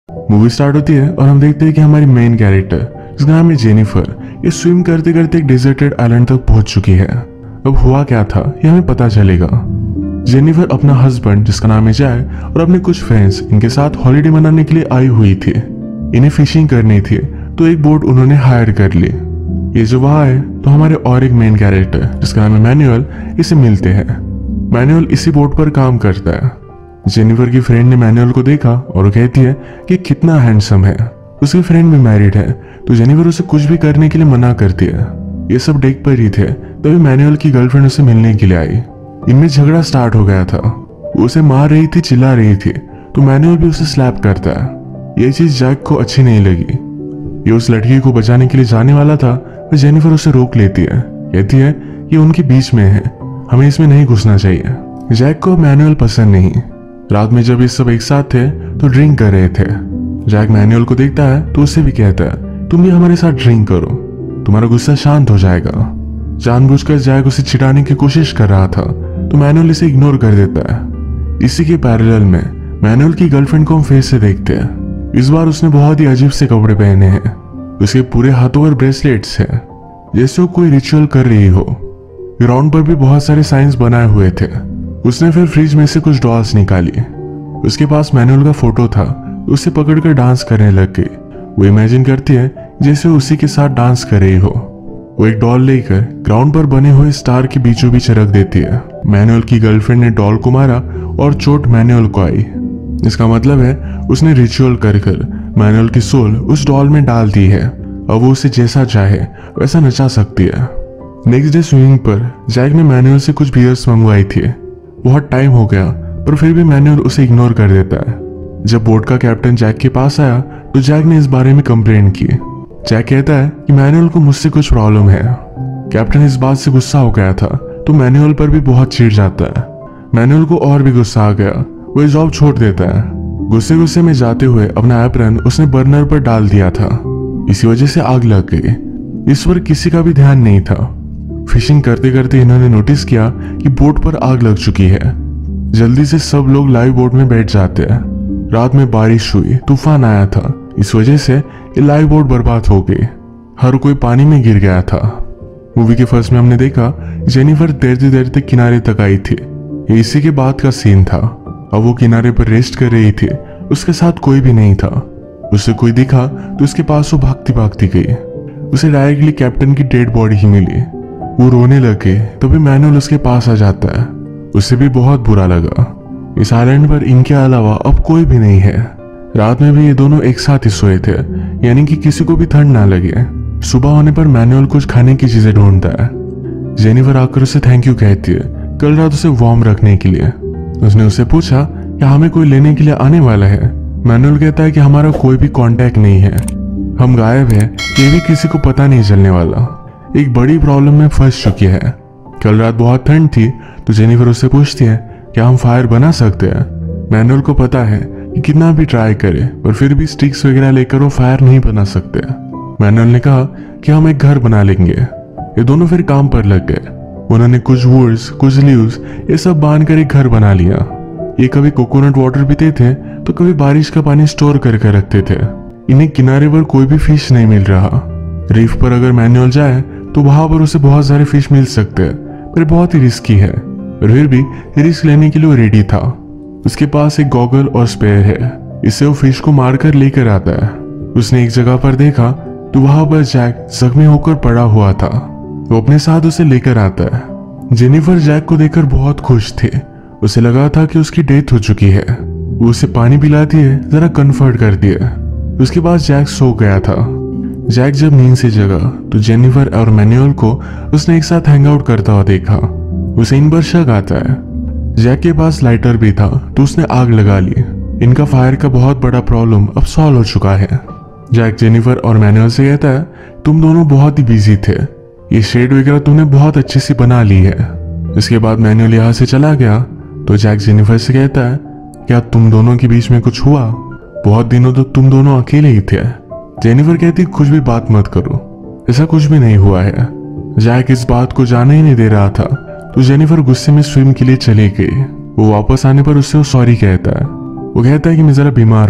Movie start होती है और हम देखते हैं कि हमारी मेन कैरेक्टर जिसका नाम है जेनिफर, ये स्विम करते करते एक डेजर्टेड आइलैंड तक पहुंच चुकी है। अब हुआ क्या था ये हमें पता चलेगा। जेनिफर अपना हस्बैंड जिसका नाम है जैक और अपने कुछ फ्रेंड्स इनके साथ हॉलीडे मनाने के लिए आई हुई थी। इन्हें फिशिंग करनी थी तो एक बोट उन्होंने हायर कर ली। ये जो वहां है तो हमारे और एक मेन कैरेक्टर जिसका नाम है मैनुअल, इसे मिलते हैं। मैनुअल इसी बोट पर काम करता है। जेनिफर की फ्रेंड ने मैनुअल को देखा और वो कहती है कि कितना हैंडसम है। उसकी फ्रेंड भी मैरिड है तो जेनिफर उसे कुछ भी करने के लिए मना करती है। ये सब डेक पर ही थे तभी मैनुअल की गर्लफ्रेंड उसे मिलने के लिए आई। इनमें झगड़ा स्टार्ट हो गया था। वो उसे मार रही थी, चिल्ला रही थी, तो मैनुअल भी उसे स्लैप करता है। ये चीज जैक को अच्छी नहीं लगी। ये उस लड़की को बचाने के लिए जाने वाला था पर जेनिफर उसे रोक लेती है। कहती है ये उनके बीच में है, हमें इसमें नहीं घुसना चाहिए। जैक को मैनुअल पसंद नहीं। रात में जब ये सब एक साथ थे तो ड्रिंक कर रहे थे। जैक मैनुअल को देखता है तो उससे भी कहता है तुम भी हमारे साथ ड्रिंक करो, तुम्हारा गुस्सा शांत हो जाएगा। जानबूझकर जैक उसे चिढ़ाने की कोशिश कर रहा था तो मैनुअल इसे इग्नोर कर देता है। इसी के पैरेलल में मैनुअल की गर्लफ्रेंड को हम फिर से देखते हैं। इस बार उसने बहुत ही अजीब से कपड़े पहने हैं। उसके पूरे हाथों पर ब्रेसलेट्स हैं जैसे वो कोई रिचुअल कर रही हो। ग्राउंड पर भी बहुत सारे साइंस बनाए हुए थे। उसने फिर फ्रिज में से कुछ डॉल्स निकाली। उसके पास मैनुअल का फोटो था, उसे पकड़कर डांस करने लग गई। वो इमेजिन करती है जैसे उसी के साथ डांस कर रही हो। वो एक डॉल लेकर ग्राउंड पर बने हुए स्टार के बीचों बीच रख देती है। मैनुअल की गर्लफ्रेंड ने डॉल को मारा और चोट मैनुअल को आई। इसका मतलब है उसने रिचुअल कर मैनुअल की सोल उस डॉल में डाल दी है। अब वो उसे जैसा चाहे वैसा नचा सकती है। नेक्स्ट डे स्विमिंग पर जैक ने मैनुअल से कुछ बियर्स मंगवाई थी। बहुत टाइम हो गया पर फिर भी मैनुअल उसे इग्नोर कर देता है। जब बोट का कैप्टन जैक के पास आया तो जैक ने इस बारे में कंप्लेंट की। जैक कहता है कि मैनुअल को मुझसे कुछ प्रॉब्लम है। कैप्टन इस बात से गुस्सा हो गया था तो मैनुअल पर भी बहुत चिढ़ जाता है। मैनुअल को और भी गुस्सा आ गया, वो जॉब छोड़ देता है। गुस्से गुस्से में जाते हुए अपना एप्रन उसने बर्नर पर डाल दिया था। इसी वजह से आग लग गई। इस पर किसी का भी ध्यान नहीं था। फिशिंग करते करते इन्होंने नोटिस किया कि बोट पर आग लग चुकी है। जल्दी से सब लोग लाइव बोट में बैठ जाते हैं। रात में बारिश हुई, तूफान आया था, इस वजह से ये लाइव बोट बर्बाद हो गई। हर कोई पानी में गिर गया था। मूवी के फर्स्ट में हमने देखा जेनिफर तैरते तैरते किनारे तक आई थी। ये इसी के बाद का सीन था। अब वो किनारे पर रेस्ट कर रही थी, उसके साथ कोई भी नहीं था। उसे कोई दिखा तो उसके पास वो भागती भागती गई। उसे डायरेक्टली कैप्टन की डेड बॉडी ही मिली। वो रोने लगे तभी मैनुअल उसके पास आ जाता है। उसे भी बहुत बुरा लगा। इस आइलैंड पर इनके अलावा अब कोई भी नहीं है। रात में भी ये दोनों एक साथ ही सोए थे, यानी कि किसी को भी ठंड ना लगे। सुबह होने पर मैनुअल कुछ खाने की चीजें ढूंढता है। जेनिफर आकर उसे थैंक यू कहती है कल रात उसे वार्म रखने के लिए। उसने उससे पूछा कि हमें कोई लेने के लिए आने वाला है। मैनुअल कहता है कि हमारा कोई भी कांटेक्ट नहीं है, हम गायब है, ये भी किसी को पता नहीं चलने वाला। एक बड़ी प्रॉब्लम में फंस चुकी है। कल रात बहुत ठंड थी तो जेनिफर उससे पूछती है क्या हम फायर बना सकते हैं। मैनुअल को पता है कि कितना भी ट्राई करे पर फिर भी स्टिक्स वगैरह लेकर वो फायर नहीं बना सकते। मैनुअल ने कहा कि हम एक घर बना लेंगे। ये दोनों फिर काम पर लग गए। उन्होंने कुछ वुड्स, कुछ लीव्स ये सब बांध कर एक घर बना लिया। ये कभी कोकोनट वाटर पीते थे तो कभी बारिश का पानी स्टोर करके रखते थे। इन्हें किनारे पर कोई भी फिश नहीं मिल रहा। रीफ पर अगर मैनुअल जाए तो वहां पर उसे बहुत सारे फिश मिल सकते हैं पर बहुत ही रिस्की है। पर फिर भी रिस्क लेने के लिए वो रेडी था। उसके पास एक गॉगल और स्पेयर है, इससे वो फिश को मारकर लेकर आता है। उसने एक जगह पर देखा तो वहां पर जैक जख्मी होकर पड़ा हुआ था। वो अपने साथ उसे लेकर आता है। जेनिफर जैक को देखकर बहुत खुश थे। उसे लगा था कि उसकी डेथ हो चुकी है। वो उसे पानी पिलाती है, जरा कंफर्ट करती है। उसके बाद जैक सो गया था। जैक जब नींद से जगा तो जेनिफर और मैनुअल को उसने एक साथ हैंग आउट करता हुआ देखा। उसे इन पर शक आता है। जैक के पास लाइटर भी था तो उसने आग लगा ली। इनका फायर का बहुत बड़ा प्रॉब्लम अब सॉल्व हो चुका है। जैक जेनिफर और मैनुअल से कहता है तुम दोनों बहुत ही बिजी थे, ये शेड वगैरह तुमने बहुत अच्छे से बना ली है। इसके बाद मैनुअल यहाँ से चला गया तो जैक जेनिफर से कहता है क्या तुम दोनों के बीच में कुछ हुआ? बहुत दिनों तक तुम दोनों अकेले ही थे। जेनिफर कहती कुछ भी बात मत करो, ऐसा कुछ भी नहीं हुआ है। जैक इस बात को जाने ही नहीं दे रहा था तो जेनिफर गुस्से में स्विम के लिए चली गई। वो वापस आने पर उससे वो सॉरी कहता है। वो कहता है कि मैं जरा बीमार हूँ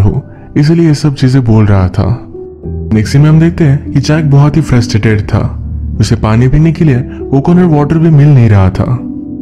इसलिए ये सब चीजें बोल रहा था। नेक्स्ट सीन में हम देखते हैं कि जैक बहुत ही फ्रस्ट्रेटेड था। उसे पानी पीने के लिए कोकोनट वाटर भी मिल नहीं रहा था।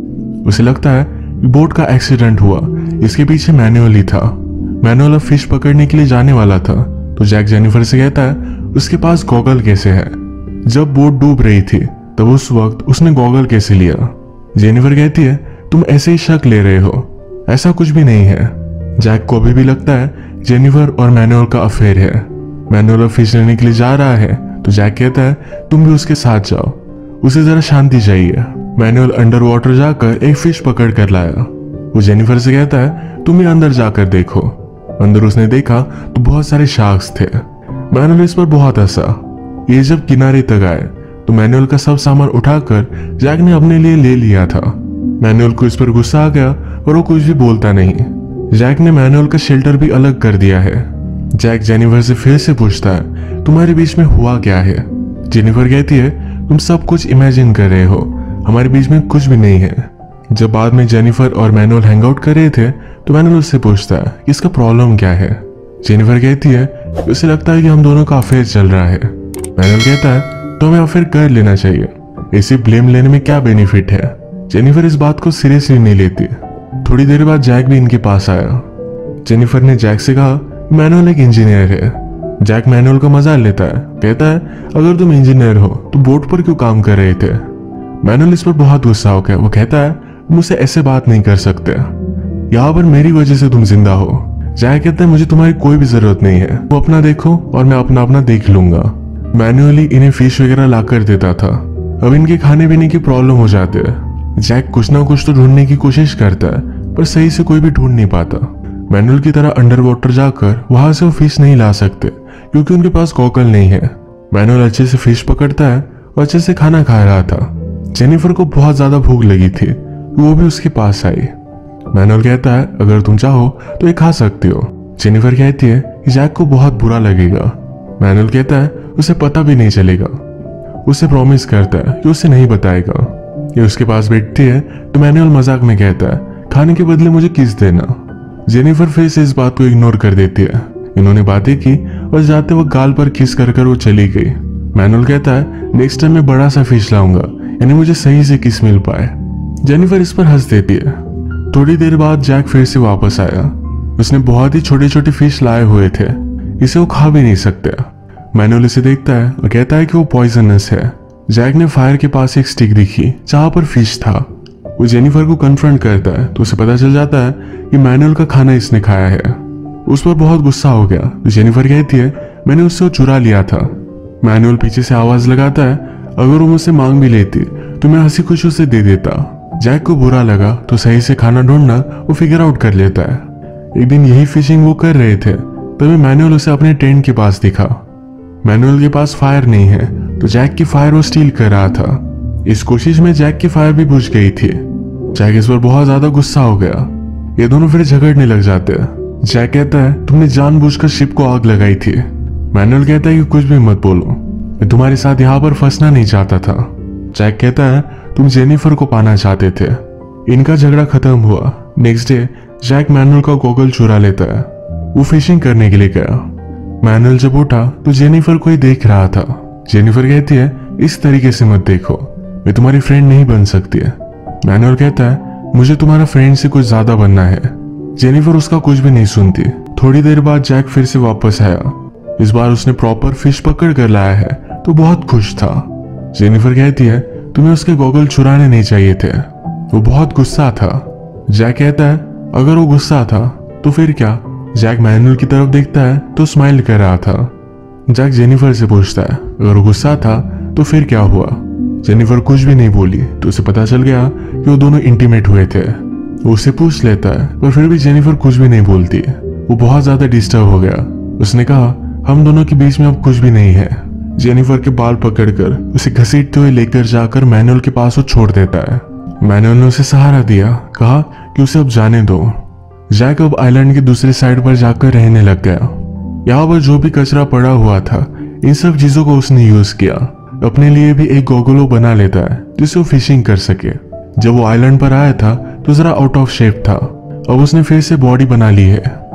उसे लगता है बोट का एक्सीडेंट हुआ, इसके पीछे मैनुअल ही था। मैनुअल अब फिश पकड़ने के लिए जाने वाला था, तो जैक जेनिफर से कहता है उसके पास गॉगल कैसे है। जब बोट डूब रही थी तब उस वक्त उसने गॉगल कैसे लिया। जेनिफर कहती है तुम ऐसे ही शक ले रहे हो, ऐसा कुछ भी नहीं है। जैक को अभी भी लगता है जेनिफर और मैनुअल का अफेयर है। मैनुअल अब फिश लेने के लिए जा रहा है, तो जैक कहता है तुम भी उसके साथ जाओ, उसे जरा शांति चाहिए। मैनुअल अंडर वाटर जाकर एक फिश पकड़ कर लाया। वो जेनिफर से कहता है तुम भी अंदर जाकर देखो। अंदर उसने देखा तो बहुत सारे शार्क्स थे। मैनुअल इस पर बहुत हंसा। ये जब किनारे तक आए तो मैनुअल का सब सामान उठाकर जैक ने अपने लिए ले लिया था। मैनुअल को इस पर गुस्सा आ गया और वो कुछ भी बोलता नहीं। जैक ने मैनुअल का शेल्टर भी अलग कर दिया है। जैक जेनिफर से फिर से पूछता है तुम्हारे बीच में हुआ क्या है। जेनिफर कहती है तुम सब कुछ इमेजिन कर रहे हो, हमारे बीच में कुछ भी नहीं है। जब बाद में जेनिफर और मैनुअल हैंग आउट कर रहे थे तो मैनुअल उससे पूछता है कि इसका प्रॉब्लम क्या है। जेनिफर कहती है उसे लगता है कि हम दोनों का अफेयर चल रहा है। मैनुअल कहता है तो हमें अफेयर कर लेना चाहिए, इसे ब्लेम लेने में क्या बेनिफिट है। जेनिफर इस बात को सीरियसली नहीं लेती। थोड़ी देर बाद जैक भी इनके पास आया। जेनिफर ने जैक से कहा मैनुअल एक इंजीनियर है। जैक मैनुअल का मजाक लेता है, कहता है अगर तुम इंजीनियर हो तो बोट पर क्यों काम कर रहे थे। मैनुअल इस पर बहुत गुस्सा हो गया। वो कहता है मुझसे ऐसे बात नहीं कर सकते, यहाँ पर मेरी वजह से तुम जिंदा हो। जैक कहता है मुझे तुम्हारी कोई भी जरूरत नहीं है, वो अपना देखो और मैं अपना अपना देख लूंगा। मैनुअली इन्हें फिश वगैरह ला कर देता था। अब इनके खाने पीने की प्रॉब्लम हो जाती है। जैक कुछ ना कुछ तो ढूंढने की कोशिश करता है पर सही से कोई भी ढूंढ नहीं पाता। मैनुअल की तरह अंडर वाटर जाकर वहां से वो फिश नहीं ला सकते क्योंकि उनके पास गॉगल नहीं है। मैनुअल अच्छे से फिश पकड़ता है और अच्छे से खाना खा रहा था। जेनिफर को बहुत ज्यादा भूख लगी थी, वो भी उसके पास आई। मैनुअल कहता है अगर तुम चाहो तो ये खा सकते हो। जेनिफर कहती है कि जैक को बहुत बुरा लगेगा। मैनुअल कहता है उसे पता भी नहीं चलेगा। उसे प्रॉमिस करता है कि उसे नहीं बताएगा। ये उसके पास बैठती है तो मैनुअल मजाक में कहता है खाने के बदले मुझे किस देना। जेनिफर फिर से इस बात को इग्नोर कर देती है। इन्होंने बातें की और जाते वक्त गाल पर किस कर वो चली गई। मैनुअल कहता है नेक्स्ट टाइम मैं बड़ा सा फिश लाऊंगा, यानी मुझे सही से किस मिल पाए। जेनिफर इस पर हंस देती है। थोड़ी देर बाद जैक फिर से वापस आया। उसने बहुत ही छोटे छोटे फिश लाए हुए थे, इसे वो खा भी नहीं सकते। मैनुअल इसे देखता है और कहता है कि वो पॉइजनस है। जैक ने फायर के पास एक स्टिक दिखी जहां पर फिश था। वो जेनिफर को कन्फ्रंट करता है तो उसे पता चल जाता है कि मैनुअल का खाना इसने खाया है। उस पर बहुत गुस्सा हो गया तो जेनिफर कहती है मैंने उससे वो चुरा लिया था। मैनुअल पीछे से आवाज लगाता है अगर वो मुझसे मांग भी लेती तो मैं हंसी खुशी उसे दे देता। जैक को बुरा लगा तो सही से खाना ढूंढना वो फिगर आउट कर लेता है। एक दिन यही फिशिंग वो कर रहे थे तभी मैनुअल उसे अपने टेंट के पास दिखा। मैनुअल के पास फायर नहीं है तो जैक की फायर वो स्टील कर रहा था। इस कोशिश में जैक की फायर भी बुझ गई थी। जैक इस पर बहुत ज्यादा गुस्सा हो गया। ये दोनों फिर झगड़ने लग जाते हैं। जैक कहता है तुमने जानबूझकर शिप को आग लगाई थी। मैनुअल कहता है कि कुछ भी मत बोलो, मैं तुम्हारे साथ यहाँ पर फंसना नहीं चाहता था। जैक कहता है तुम जेनिफर को पाना चाहते थे। इनका झगड़ा खत्म हुआ। नेक्स्ट डे जैक मैनुअल का गॉगल चुरा लेता है। वो फिशिंग करने के लिए गया। मैनुअल जब उठा तो जेनिफर को ही देख रहा था। जेनिफर कहती है इस तरीके से मत देखो, मैं तुम्हारी फ्रेंड नहीं बन सकती है। मैनुअल कहता है मुझे तुम्हारा फ्रेंड से कुछ ज्यादा बनना है। जेनिफर उसका कुछ भी नहीं सुनती। थोड़ी देर बाद जैक फिर से वापस आया। इस बार उसने प्रॉपर फिश पकड़ कर लाया है तो बहुत खुश था। जेनिफर कहती है तुम्हें उसके गॉगल चुराने नहीं चाहिए थे, वो बहुत गुस्सा था। जैक कहता है अगर वो गुस्सा था तो फिर क्या। जैक मैनुअल की तरफ देखता है तो स्माइल कर रहा था। जैक जेनिफर से पूछता है अगर वो गुस्सा था तो फिर क्या हुआ। जेनिफर कुछ भी नहीं बोली तो उसे पता चल गया कि वो दोनों इंटीमेट हुए थे। वो उससे पूछ लेता है पर फिर भी जेनिफर कुछ भी नहीं बोलती। वो बहुत ज्यादा डिस्टर्ब हो गया। उसने कहा हम दोनों के बीच में अब कुछ भी नहीं है। जेनिफर के बाल पकड़कर उसे घसीटते हुए लेकर जाकर मैनुअल के पास वो छोड़ देता है। मैनुअल ने उसे सहारा दिया, कहा कि उसे अब जाने दो। जैक अब आइलैंड के दूसरे साइड पर जाकर रहने लग गया। यहाँ पर जो भी कचरा पड़ा हुआ था इन सब चीजों को उसने यूज किया। अपने लिए भी एक गॉगल बना लेता है जिससे वो फिशिंग कर सके। जब वो आइलैंड पर आया था तो जरा आउट ऑफ शेप था। अब उसने फिर से बॉडी बना ली है।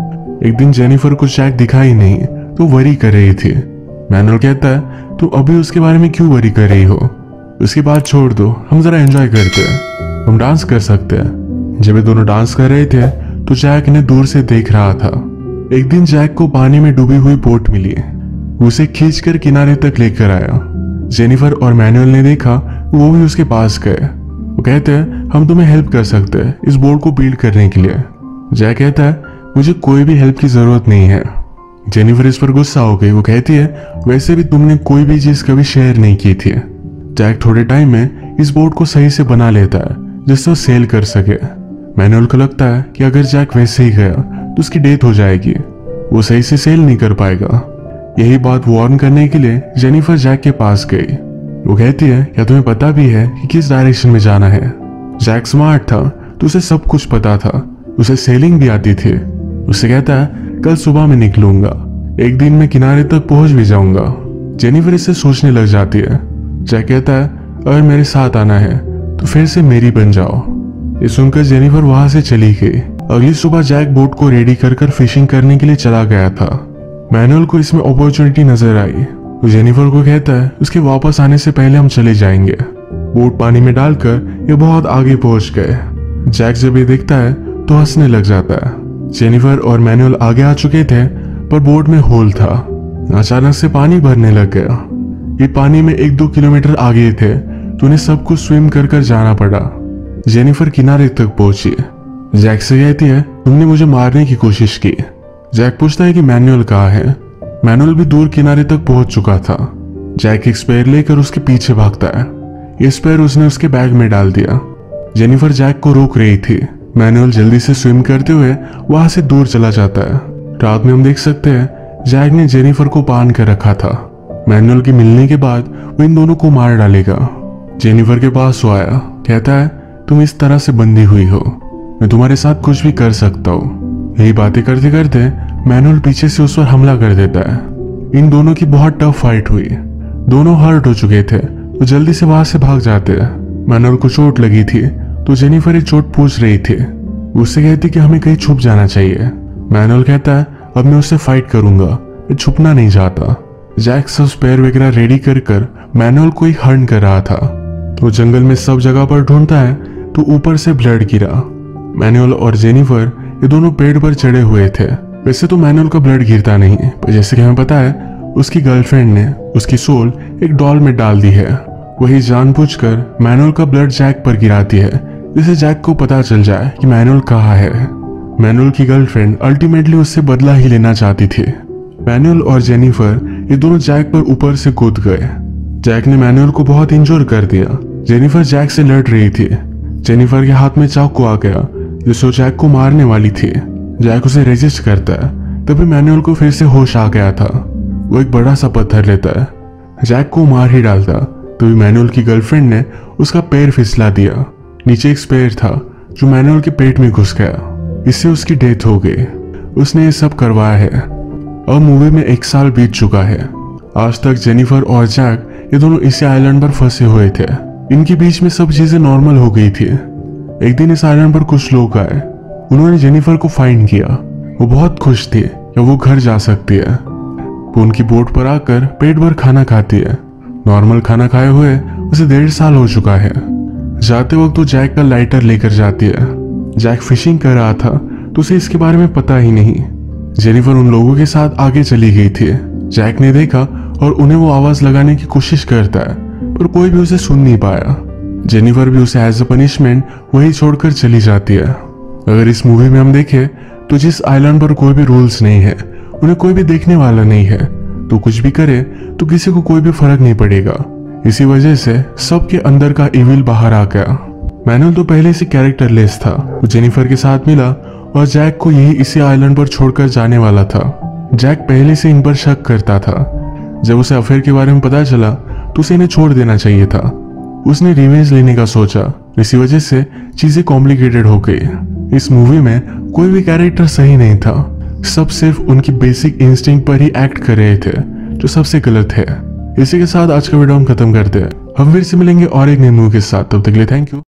एक दिन जेनिफर को जैक दिखा ही नहीं तो वरी कर रही थी। मैनुअल कहता है तुम अभी उसके बारे में क्यों वरी कर रही हो, उसकी बात छोड़ दो, हम जरा एंजॉय करते हैं, हम डांस कर सकते हैं। जब ये दोनों डांस कर रहे थे तो जैक इन्हें दूर से देख रहा था। एक दिन जैक को पानी में डूबी हुई बोट मिली, उसे खींचकर किनारे तक लेकर आया। जेनिफर और मैनुअल ने देखा, वो भी उसके पास गए। वो कहते हैं हम तुम्हें हेल्प कर सकते हैं इस बोट को बिल्ड करने के लिए। जैक कहता है मुझे कोई भी हेल्प की जरूरत नहीं है। जेनिफर इस पर गुस्सा हो गई। वो कहती है वैसे भी तुमने कोई भी चीज कभी शेयर नहीं की थी। जैक थोड़े टाइम में इस बोट को सही से बना लेता है जिससे वो सेल कर सके। मैनुअल को लगता है कि अगर जैक वैसे ही गया तो उसकी डेथ हो जाएगी, वो सही से सेल नहीं कर पाएगा। यही बात वार्न करने के लिए जेनिफर जैक के पास गई। वो कहती है क्या तुम्हें पता भी है कि किस डायरेक्शन में जाना है। जैक स्मार्ट था तो उसे सब कुछ पता था, उसे सेलिंग भी आती थी। उसे कहता है कल सुबह मैं निकलूंगा, एक दिन में किनारे तक पहुंच भी जाऊंगा। जेनिफर इससे सोचने लग जाती है। जैक कहता है अगर मेरे साथ आना है तो फिर से मेरी बन जाओ। ये सुनकर जेनिफर वहां से चली गई। अगली सुबह जैक बोट को रेडी कर फिशिंग करने के लिए चला गया था। मैनुअल को इसमें अपॉर्चुनिटी नजर आई। वो जेनिफर को कहता है उसके वापस आने से पहले हम चले जाएंगे। बोट पानी में डालकर ये बहुत आगे पहुंच गए। जैक जब ये देखता है तो हंसने लग जाता है। जेनिफर और मैनुअल आगे आ चुके थे पर बोट में होल था। अचानक से पानी भरने लग गया। ये पानी में 1-2 किलोमीटर आगे थे तो उन्हें सब कुछ स्विम कर जाना पड़ा। जेनिफर किनारे तक पहुंची। जैक से कहती है तुमने मुझे मारने की कोशिश की। जैक पूछता है कि मैनुअल कहाँ है। मैनुअल भी दूर किनारे तक पहुंच चुका था। जैक एक स्पेयर लेकर उसके पीछे भागता है। ये स्पेयर उसने उसके बैग में डाल दिया। जेनिफर जैक को रोक रही थी। मैनुअल जल्दी से स्विम करते हुए वहां से दूर चला जाता है। रात में हम देख सकते हैं जैक ने जेनिफर को बांध कर रखा था। मैनुअल के मिलने के बाद वो इन दोनों को मार डालेगा। जेनिफर के पास वो आया, कहता है तुम इस तरह से बंधी हुई हो, मैं तुम्हारे साथ कुछ भी कर सकता हूँ। यही बातें करते करते मैनुअल पीछे से उस पर हमला कर देता है। इन दोनों की बहुत टफ फाइट हुई। दोनों हर्ट हो चुके थे तो जल्दी से वहां से भाग जाते हैं। मैनुअल को चोट लगी थी तो जेनिफर ये चोट पूछ रही थी। उससे कहती कि हमें कहीं छुप जाना चाहिए। मैनुअल कहता है अब मैं उससे फाइट करूंगा, मैं छुपना नहीं चाहता। जैक सब स्पेयर वगैरह रेडी कर मैनुअल को ही हर्न कर रहा था। वो जंगल में सब जगह पर ढूंढता है तो ऊपर से ब्लड गिरा। मैनुअल और जेनिफर ये दोनों पेड़ पर चढ़े हुए थे। वैसे तो मैनुअल का ब्लड गिरता नहीं, पर जैसे कि हमें पता है उसकी गर्लफ्रेंड ने उसकी सोल एक डॉल में डाल दी है। वही जानबूझकर मैनुअल का ब्लड जैक पर गिराती है जिससे जैक को पता चल जाए कि मैनुअल कहाँ है। मैनुअल की गर्लफ्रेंड अल्टीमेटली उससे बदला ही लेना चाहती थी। मैनुअल और जेनिफर ये दोनों जैक पर ऊपर से कूद गए। जैक ने मैनुअल को बहुत इंजोर कर दिया। जेनिफर जैक से लड़ रही थी। जेनिफर के हाथ में चाकू आ गया जिससे जैक को मारने वाली थी। जैक उसे रेजिस्ट करता है, तभी मैनुअल को फिर से होश आ गया था। वो एक बड़ा सा पत्थर लेता है, जैक को मार ही डालता। तभी मैनुअल की गर्लफ्रेंड ने उसका पैर फिसला दिया। नीचे एक स्पेयर था जो मैनुअल के पेट में घुस गया, इससे उसकी डेथ हो गई। उसने ये सब करवाया है। अब मूवी में 1 साल बीत चुका है। आज तक जेनिफर और जैक ये दोनों इसी आइलैंड पर फंसे हुए थे। इनके बीच में सब चीजें नॉर्मल हो गई थी। एक दिन इस आइलैंड पर कुछ लोग आए। उन्होंने जेनिफर को फाइंड किया। वो बहुत खुश थी कि वो घर जा सकती है। वो उनकी बोट पर आकर पेट भर खाना खाती है। नॉर्मल खाना खाए हुए उसे 1.5 साल हो चुका है। जाते वक्त वो जैक का लाइटर लेकर जाती है। जैक फिशिंग कर रहा था तो उसे इसके बारे में पता ही नहीं। जेनिफर उन लोगों के साथ आगे चली गई थी। जैक ने देखा और उन्हें वो आवाज लगाने की कोशिश करता है पर कोई भी उसे सुन नहीं पाया। जेनिफर भी उसे एज अ पनिशमेंट वही छोड़कर चली जाती है। अगर इस मूवी में हम देखें तो जिस आइलैंड पर कोई भी रूल्स नहीं है, उन्हें कोई भी देखने वाला नहीं है, तो कुछ भी करे तो किसी को कोई भी फर्क नहीं पड़ेगा। इसी वजह से सबके अंदर का इविल बाहर आ गया। मैनुअल तो पहले से कैरेक्टर लेस था। वो जेनिफर के साथ मिला और जैक को यही इसी आइलैंड पर छोड़कर जाने वाला था। जैक पहले से इन पर शक करता था। जब उसे अफेयर के बारे में पता चला तो उसे इन्हें छोड़ देना चाहिए था। उसने रिवेंज लेने का सोचा, इसी वजह से चीजें कॉम्प्लिकेटेड हो गई। इस मूवी में कोई भी कैरेक्टर सही नहीं था। सब सिर्फ उनकी बेसिक इंस्टिंक्ट पर ही एक्ट कर रहे थे, जो सबसे गलत है। इसी के साथ आज का वीडियो हम खत्म करते हैं। हम फिर से मिलेंगे और एक नई मूवी के साथ। तब तक के लिए थैंक यू।